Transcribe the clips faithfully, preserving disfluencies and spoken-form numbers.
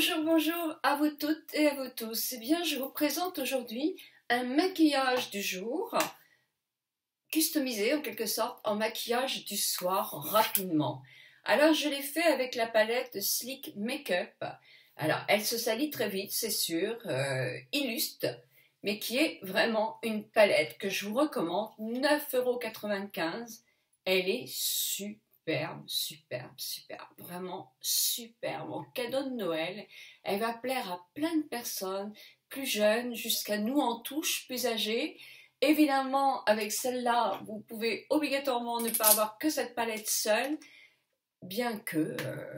Bonjour, bonjour à vous toutes et à vous tous. Eh bien, je vous présente aujourd'hui un maquillage du jour, customisé en quelque sorte en maquillage du soir rapidement. Alors, je l'ai fait avec la palette Sleek Makeup. Alors, elle se salit très vite, c'est sûr, euh, illustre, mais qui est vraiment une palette que je vous recommande, neuf euros quatre-vingt-quinze. Elle est super. Superbe, superbe, superbe, vraiment superbe. En cadeau de Noël, elle va plaire à plein de personnes, plus jeunes, jusqu'à nous en touche, plus âgées. Évidemment, avec celle-là, vous pouvez obligatoirement ne pas avoir que cette palette seule, bien que... Euh,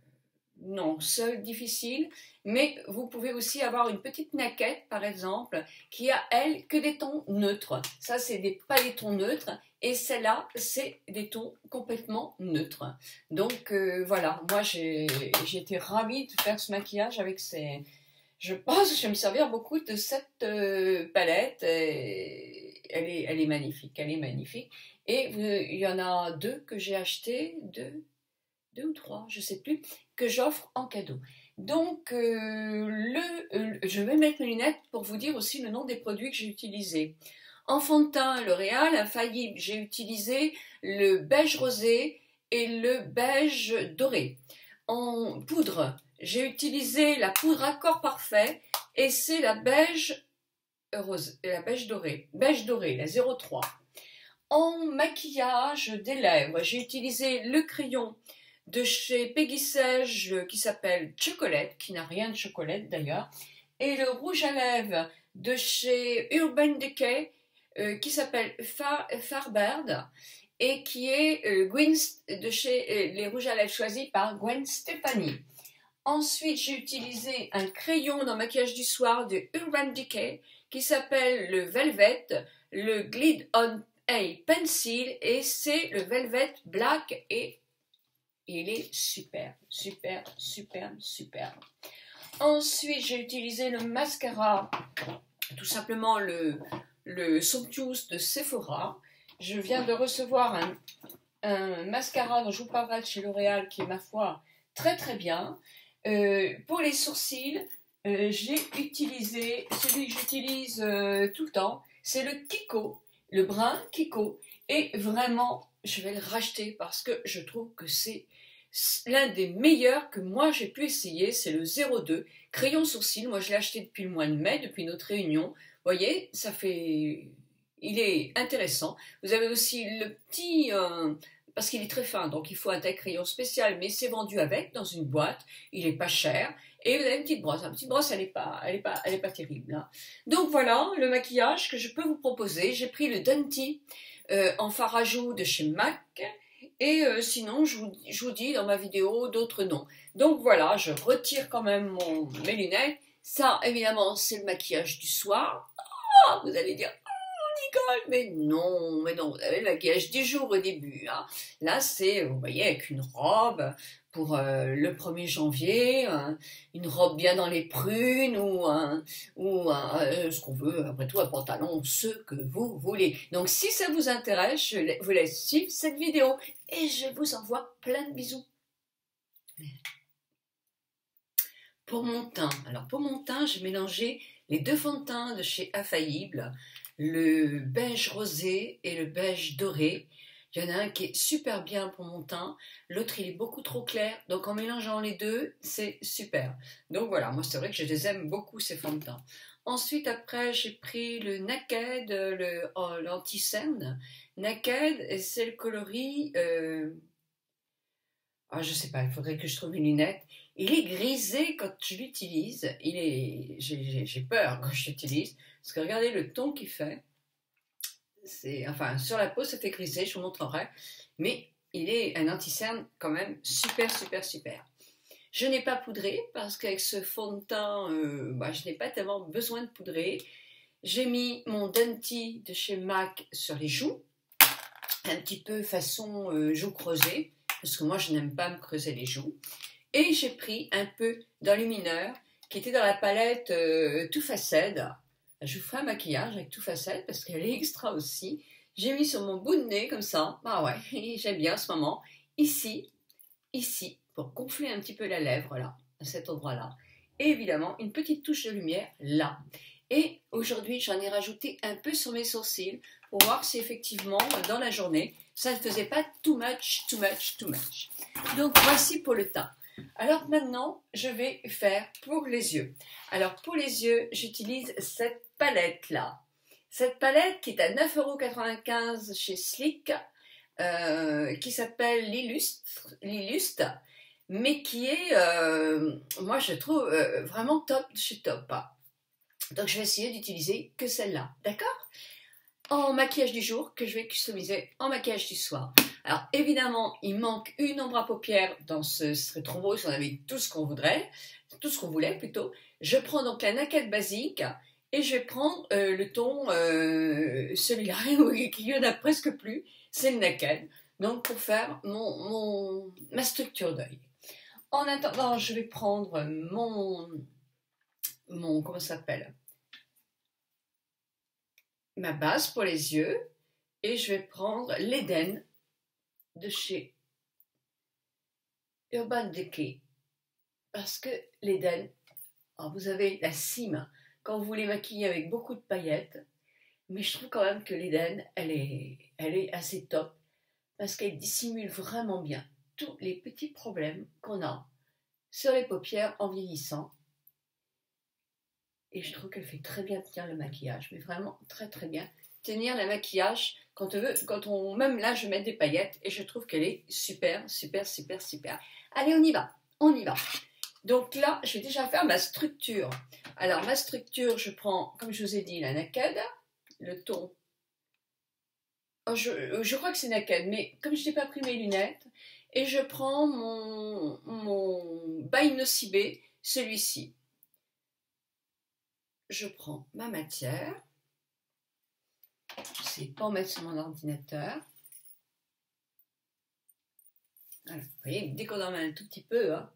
non, seule, difficile, mais vous pouvez aussi avoir une petite naquette, par exemple, qui a, elle, que des tons neutres. Ça, c'est des, pas des tons neutres, et celle-là, c'est des tons complètement neutres. Donc, euh, voilà, moi, j'ai été ravie de faire ce maquillage avec ces... Je pense que je vais me servir beaucoup de cette euh, palette, et elle est, elle est magnifique, elle est magnifique. Et euh, il y en a deux que j'ai acheté, deux... deux ou trois, je ne sais plus, que j'offre en cadeau. Donc, euh, le, euh, je vais mettre mes lunettes pour vous dire aussi le nom des produits que j'ai utilisés. En fond de teint L'Oréal, infaillible, j'ai utilisé le beige rosé et le beige doré. En poudre, j'ai utilisé la poudre Accord Parfait et c'est la beige rose, la beige doré, beige doré, la zéro trois. En maquillage des lèvres, j'ai utilisé le crayon de chez Peggy Sage qui s'appelle Chocolate, qui n'a rien de chocolat d'ailleurs, et le rouge à lèvres de chez Urban Decay euh, qui s'appelle Far, Farbird et qui est euh, Gwen, de chez euh, les rouges à lèvres choisis par Gwen Stefani. Ensuite, j'ai utilisé un crayon dans maquillage du soir de Urban Decay qui s'appelle le Velvet, le Glide on A Pencil, et c'est le Velvet Black et il est super, super, super, super. Ensuite, j'ai utilisé le mascara, tout simplement le, le Somptuous de Sephora. Je viens de recevoir un, un mascara dont je vous parlerai de chez L'Oréal qui est, ma foi, très très bien. Euh, pour les sourcils, euh, j'ai utilisé, celui que j'utilise euh, tout le temps, c'est le Kiko, le brun Kiko. Et vraiment, je vais le racheter parce que je trouve que c'est l'un des meilleurs que moi j'ai pu essayer. C'est le zéro deux crayon sourcil. Moi je l'ai acheté depuis le mois de mai, depuis notre réunion. Vous voyez, ça fait... il est intéressant. Vous avez aussi le petit... Euh... parce qu'il est très fin, donc il faut un taille crayon spécial, mais c'est vendu avec, dans une boîte. Il est pas cher. Et vous avez une petite brosse. La petite brosse, elle n'est pas, elle est pas, elle est pas terrible, hein. Donc voilà le maquillage que je peux vous proposer. J'ai pris le Denti euh, en fard à joues de chez MAC. Et euh, sinon, je vous, je vous dis dans ma vidéo d'autres noms. Donc voilà, je retire quand même mon, mes lunettes. Ça, évidemment, c'est le maquillage du soir. Oh, vous allez dire, oh, Nicole, mais non, mais non, vous avez le maquillage du jour au début, hein. Là, c'est, vous voyez, avec une robe pour euh, le premier janvier, hein, une robe bien dans les prunes ou, un, ou un, euh, ce qu'on veut, après tout, un pantalon, ce que vous voulez. Donc, si ça vous intéresse, je vous laisse suivre cette vidéo et je vous envoie plein de bisous. Pour mon teint, alors pour mon teint, j'ai mélangé les deux fonds de teint de chez Infaillible, le beige rosé et le beige doré. Il y en a un qui est super bien pour mon teint, l'autre il est beaucoup trop clair, donc en mélangeant les deux, c'est super. Donc voilà, moi c'est vrai que je les aime beaucoup ces fonds de teint. Ensuite, après, j'ai pris le Naked, le, oh, l'anti-cerne. Naked, c'est le coloris... Euh, ah, je sais pas, il faudrait que je trouve une lunette. Il est grisé quand je l'utilise. Il est, j'ai peur quand je l'utilise. Parce que regardez le ton qu'il fait. C'est, enfin, sur la peau, ça fait grisé, je vous montrerai. Mais il est un anti-cerne quand même super, super, super. Je n'ai pas poudré parce qu'avec ce fond de teint, euh, bah, je n'ai pas tellement besoin de poudrer. J'ai mis mon Denti de chez MAC sur les joues. Un petit peu façon euh, joues creusées. Parce que moi, je n'aime pas me creuser les joues. Et j'ai pris un peu d'enlumineur qui était dans la palette euh, Too Faced. Je vous ferai un maquillage avec Too Faced parce qu'elle est extra aussi. J'ai mis sur mon bout de nez comme ça. Ah ouais, j'aime bien en ce moment. Ici, ici, pour gonfler un petit peu la lèvre, là, à cet endroit-là. et évidemment une petite touche de lumière là. Et aujourd'hui, j'en ai rajouté un peu sur mes sourcils pour voir si effectivement, dans la journée, ça ne faisait pas too much, too much, too much. Donc, voici pour le teint. Alors maintenant, je vais faire pour les yeux. Alors, pour les yeux, j'utilise cette palette-là. Cette palette qui est à neuf euros quatre-vingt-quinze chez Sleek, euh, qui s'appelle l'Illustre, mais qui est, euh, moi je trouve, euh, vraiment top de chez Top. Donc je vais essayer d'utiliser que celle-là, d'accord? En maquillage du jour, que je vais customiser en maquillage du soir. Alors évidemment, il manque une ombre à paupières dans ce, ce serait trop beau si on avait tout ce qu'on voudrait, tout ce qu'on voulait plutôt. Je prends donc la Naked basique et je vais prendre euh, le ton, euh, celui-là, qui n'y en a presque plus, c'est le Naked. Donc pour faire mon, mon, ma structure d'œil. En attendant, je vais prendre mon, mon comment ça s'appelle, ma base pour les yeux et je vais prendre l'Eden de chez Urban Decay parce que l'Eden, vous avez la cime quand vous voulez maquiller avec beaucoup de paillettes, mais je trouve quand même que l'Eden elle est, elle est assez top parce qu'elle dissimule vraiment bien tous les petits problèmes qu'on a sur les paupières en vieillissant. Et je trouve qu'elle fait très bien tenir le maquillage, mais vraiment très très bien tenir le maquillage quand on veut, quand on, même là je mets des paillettes et je trouve qu'elle est super, super, super, super. Allez, on y va, on y va. Donc là, je vais déjà faire ma structure. Alors ma structure, je prends, comme je vous ai dit, la Naked, le ton. Oh, je, je crois que c'est Naked, mais comme je n'ai pas pris mes lunettes, et je prends mon, mon By Nocibé, celui-ci. Je prends ma matière, je ne sais pas en mettre sur mon ordinateur. Voilà. Vous voyez, dès qu'on en met un tout petit peu, hein.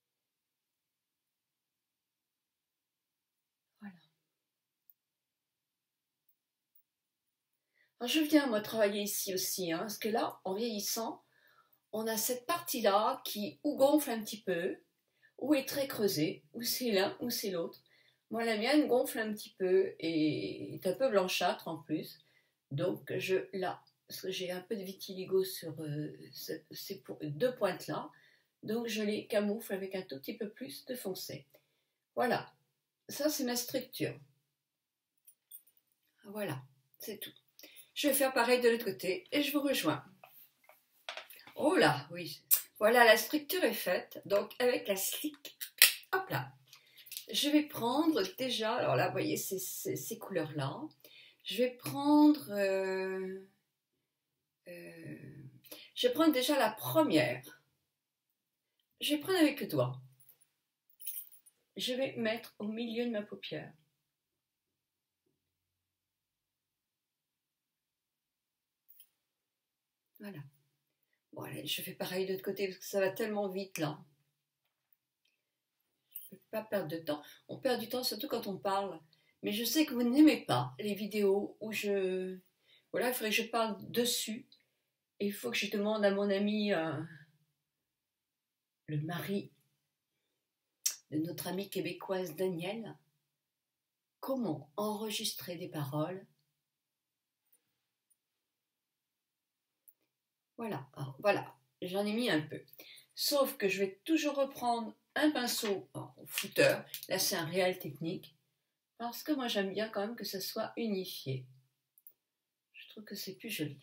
Voilà. Alors je viens moi travailler ici aussi, hein, parce que là, en vieillissant, on a cette partie-là qui ou gonfle un petit peu, ou est très creusée, ou c'est l'un ou c'est l'autre. Moi, la mienne gonfle un petit peu et est un peu blanchâtre en plus. Donc, je là, parce que j'ai un peu de vitiligo sur euh, ces, ces deux pointes-là. Donc, je les camoufle avec un tout petit peu plus de foncé. Voilà, ça c'est ma structure. Voilà, c'est tout. Je vais faire pareil de l'autre côté et je vous rejoins. Oh là, oui. Voilà, la structure est faite. Donc, avec la Sleek, hop là. Je vais prendre déjà, alors là, vous voyez, ces, ces, ces couleurs-là. Je vais prendre, euh, euh, je vais prendre déjà la première. Je vais prendre avec le doigt. Je vais mettre au milieu de ma paupière. Voilà. Bon, allez, je fais pareil de l'autre côté parce que ça va tellement vite là. Je ne peux pas perdre de temps. On perd du temps surtout quand on parle. Mais je sais que vous n'aimez pas les vidéos où je... Voilà, il faudrait que je parle dessus. Et il faut que je demande à mon ami, euh, le mari de notre amie québécoise Danielle, comment enregistrer des paroles. Voilà, alors, voilà, j'en ai mis un peu. Sauf que je vais toujours reprendre un pinceau en footer. Là, c'est un réel technique. Parce que moi, j'aime bien quand même que ça soit unifié. Je trouve que c'est plus joli.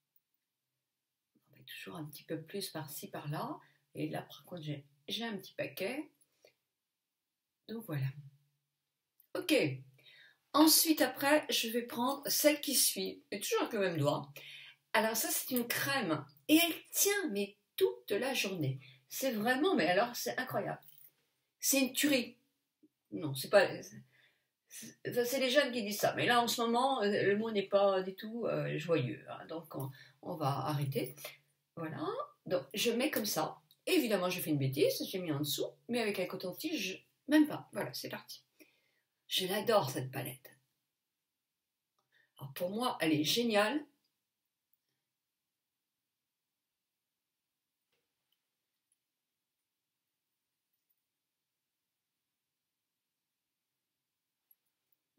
On met toujours un petit peu plus par-ci, par-là. Et là, par contre, j'ai un petit paquet. Donc, voilà. Ok. Ensuite, après, je vais prendre celle qui suit. Et toujours avec le même doigt. Alors, ça, c'est une crème. Et elle tient, mais toute la journée. C'est vraiment, mais alors, c'est incroyable. C'est une tuerie. Non, c'est pas... C'est les jeunes qui disent ça. Mais là, en ce moment, le mot n'est pas du tout euh, joyeux. Hein, donc, on, on va arrêter. Voilà. Donc, je mets comme ça. Évidemment, je fais une bêtise. J'ai mis en dessous. Mais avec un coton-tige, même pas. Voilà, c'est parti. Je l'adore, cette palette. Alors, pour moi, elle est géniale.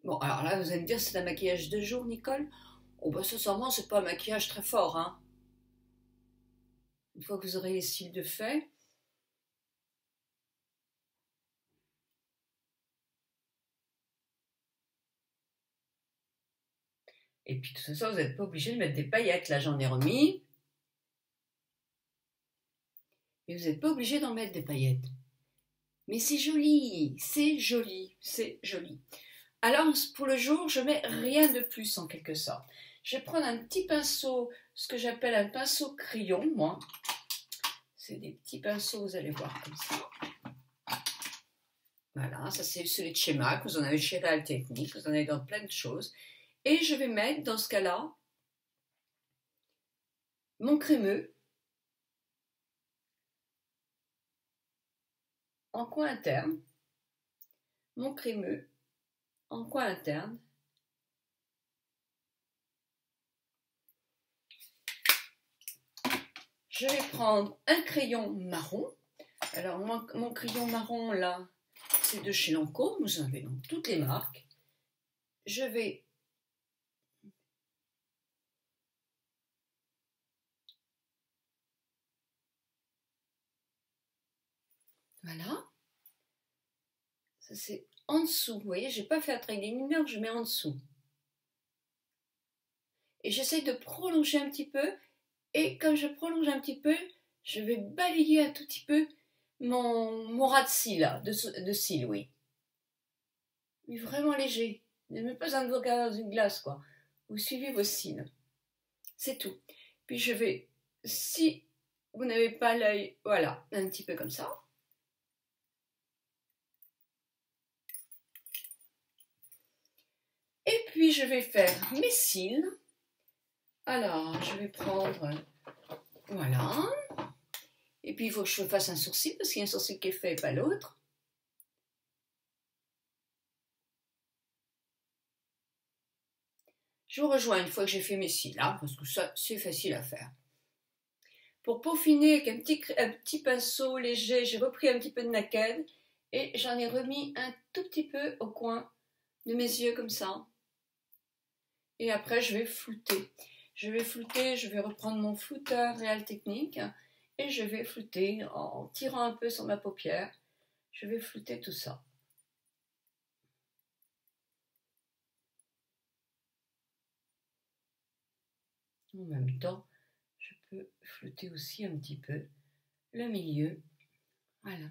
Bon, alors là, vous allez me dire, c'est un maquillage de jour, Nicole? Oh, bah, sincèrement, c'est pas un maquillage très fort, hein. Une fois que vous aurez les cils de fait. Et puis, de toute façon, vous n'êtes pas obligé de mettre des paillettes. Là, j'en ai remis. Et vous n'êtes pas obligé d'en mettre des paillettes. Mais c'est joli, c'est joli, c'est joli. Alors, pour le jour, je mets rien de plus, en quelque sorte. Je vais prendre un petit pinceau, ce que j'appelle un pinceau crayon, moi. C'est des petits pinceaux, vous allez voir, comme ça. Voilà, ça c'est celui de chez Mac, vous en avez chez Real Technique, vous en avez dans plein de choses. Et je vais mettre, dans ce cas-là, mon crémeux en coin interne, mon crémeux en coin interne. Je vais prendre un crayon marron. Alors, mon, mon crayon marron, là, c'est de chez Lancôme, vous en avez dans toutes les marques. Je vais voilà. Ça, c'est en dessous. Vous voyez, je n'ai pas fait un trait des mineurs, je mets en dessous. Et j'essaye de prolonger un petit peu. Et comme je prolonge un petit peu, je vais balayer un tout petit peu mon, mon ras de cils, là, de, de cils, oui. Mais vraiment léger. Vous n'avez même pas besoin de vous regarder dans une glace, quoi. Vous suivez vos cils. C'est tout. Puis je vais, si vous n'avez pas l'œil, voilà, un petit peu comme ça. Et puis je vais faire mes cils. Alors, je vais prendre, voilà. Et puis il faut que je fasse un sourcil, parce qu'il y a un sourcil qui est fait et pas l'autre. Je vous rejoins une fois que j'ai fait mes cils, là, parce que ça, c'est facile à faire. Pour peaufiner avec un petit, un petit pinceau léger, j'ai repris un petit peu de naked et j'en ai remis un tout petit peu au coin de mes yeux, comme ça. Et après, je vais flouter. Je vais flouter, je vais reprendre mon flouteur Real Technique et je vais flouter en tirant un peu sur ma paupière. Je vais flouter tout ça. En même temps, je peux flouter aussi un petit peu le milieu. Voilà.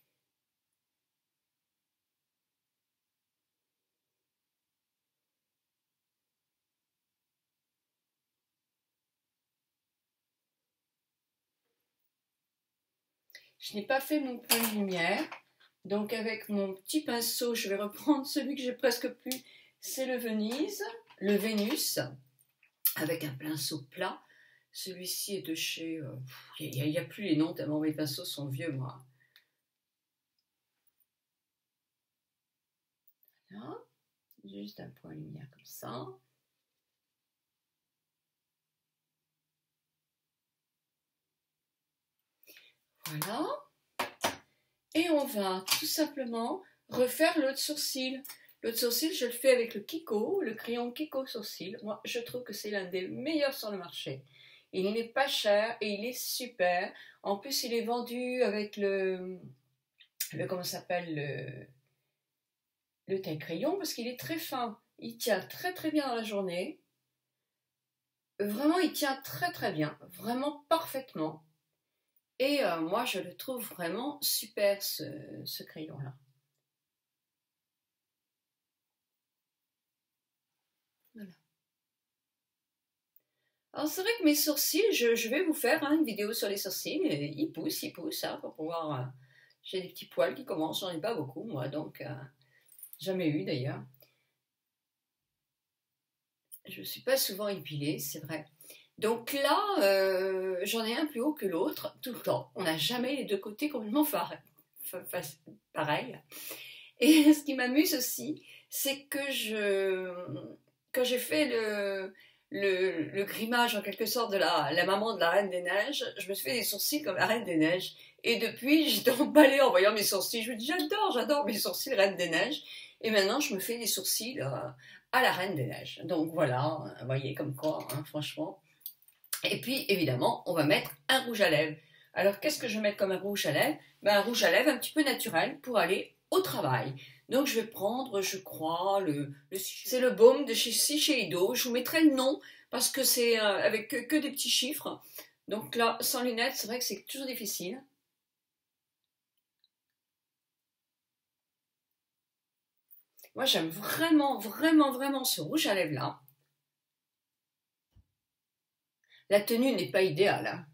Je n'ai pas fait mon point de lumière, donc avec mon petit pinceau, je vais reprendre celui que j'ai presque plus, c'est le Venise, le Vénus, avec un pinceau plat. Celui-ci est de chez... Il euh, n'y a, a plus les noms, tellement mes pinceaux sont vieux, moi. Voilà, juste un point de lumière comme ça. Voilà. Et on va tout simplement refaire l'autre sourcil. L'autre sourcil, je le fais avec le Kiko, le crayon Kiko sourcil. Moi, je trouve que c'est l'un des meilleurs sur le marché. Il n'est pas cher et il est super. En plus, il est vendu avec le... le comment ça s'appelle le, le taille crayon, parce qu'il est très fin. Il tient très très bien dans la journée. Vraiment, il tient très très bien. Vraiment parfaitement. Et euh, moi, je le trouve vraiment super, ce, ce crayon-là. Voilà. Alors, c'est vrai que mes sourcils, je, je vais vous faire hein, une vidéo sur les sourcils. Ils poussent, ils poussent, hein, pour pouvoir... Euh, j'ai des petits poils qui commencent, j'en ai pas beaucoup, moi, donc... Euh, jamais eu, d'ailleurs. Je ne suis pas souvent épilée, c'est vrai. Donc là, euh, j'en ai un plus haut que l'autre, tout le temps. On n'a jamais les deux côtés complètement pareils. Et ce qui m'amuse aussi, c'est que je, quand j'ai fait le, le, le grimage en quelque sorte de la, la maman de la Reine des Neiges, je me suis fait des sourcils comme la Reine des Neiges. Et depuis, j'étais emballée en voyant mes sourcils. Je me dis, j'adore, j'adore mes sourcils Reine des Neiges. Et maintenant, je me fais des sourcils euh, à la Reine des Neiges. Donc voilà, vous voyez comme quoi, hein, franchement. Et puis, évidemment, on va mettre un rouge à lèvres. Alors, qu'est-ce que je vais mettre comme un rouge à lèvres? Ben, un rouge à lèvres un petit peu naturel pour aller au travail. Donc, je vais prendre, je crois, le, le c'est le baume de chez Shiseido. Je vous mettrai le nom parce que c'est euh, avec que, que des petits chiffres. Donc là, sans lunettes, c'est vrai que c'est toujours difficile. Moi, j'aime vraiment, vraiment, vraiment ce rouge à lèvres-là. La tenue n'est pas idéale, hein.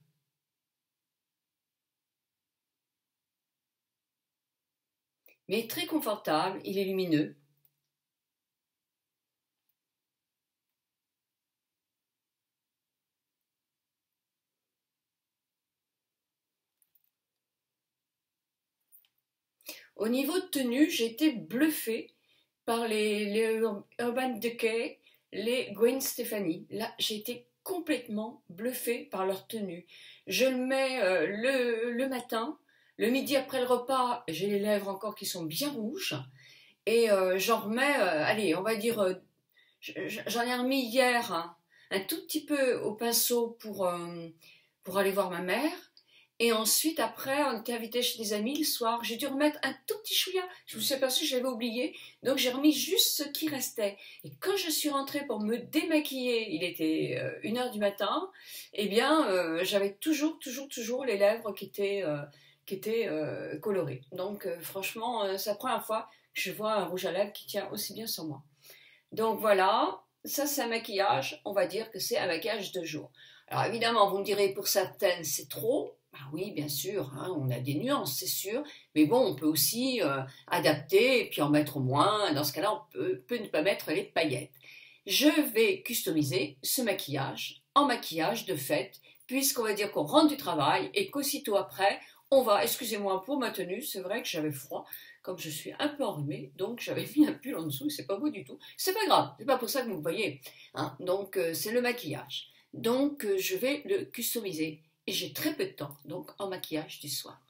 Mais très confortable, il est lumineux. Au niveau de tenue, j'ai été bluffée par les, les Urban Decay, les Gwen Stefani. Là, j'ai été complètement bluffée par leur tenue. Je le mets euh, le, le matin, le midi après le repas, j'ai les lèvres encore qui sont bien rouges. Et euh, j'en remets, euh, allez, on va dire, euh, j'en ai remis hier hein, un tout petit peu au pinceau pour, euh, pour aller voir ma mère. Et ensuite, après, on était invité chez des amis le soir. J'ai dû remettre un tout petit chouïa. Je me suis aperçue que je l'avais oublié. Donc, j'ai remis juste ce qui restait. Et quand je suis rentrée pour me démaquiller, il était euh, une heure du matin, eh bien, euh, j'avais toujours, toujours, toujours les lèvres qui étaient, euh, qui étaient euh, colorées. Donc, euh, franchement, euh, c'est la première fois que je vois un rouge à lèvres qui tient aussi bien sur moi. Donc, voilà. Ça, c'est un maquillage. On va dire que c'est un maquillage de jour. Alors, évidemment, vous me direz, pour certaines, c'est trop. Ah oui, bien sûr, hein, on a des nuances, c'est sûr, mais bon, on peut aussi euh, adapter et puis en mettre moins. Dans ce cas-là, on peut, peut ne pas mettre les paillettes. Je vais customiser ce maquillage en maquillage de fête, puisqu'on va dire qu'on rentre du travail et qu'aussitôt après, on va, excusez-moi pour ma tenue, c'est vrai que j'avais froid, comme je suis un peu enrhumée, donc j'avais mis un pull en dessous, c'est pas beau du tout. C'est pas grave, c'est pas pour ça que vous me voyez. Hein, donc euh, c'est le maquillage. Donc euh, je vais le customiser. Et j'ai très peu de temps, donc en maquillage du soir.